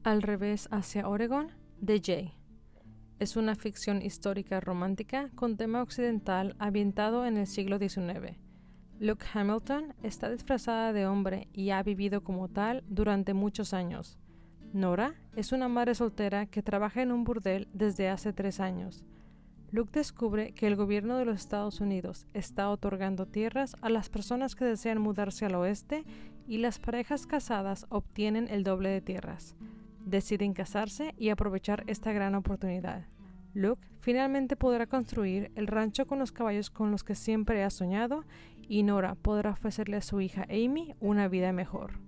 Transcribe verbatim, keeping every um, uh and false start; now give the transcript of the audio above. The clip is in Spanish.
Al revés hacia Oregón, de Jay. Es una ficción histórica romántica con tema occidental ambientado en el siglo diecinueve. Luke Hamilton está disfrazada de hombre y ha vivido como tal durante muchos años. Nora es una madre soltera que trabaja en un burdel desde hace tres años. Luke descubre que el gobierno de los Estados Unidos está otorgando tierras a las personas que desean mudarse al oeste y las parejas casadas obtienen el doble de tierras. Deciden casarse y aprovechar esta gran oportunidad. Luke finalmente podrá construir el rancho con los caballos con los que siempre ha soñado y Nora podrá ofrecerle a su hija Amy una vida mejor.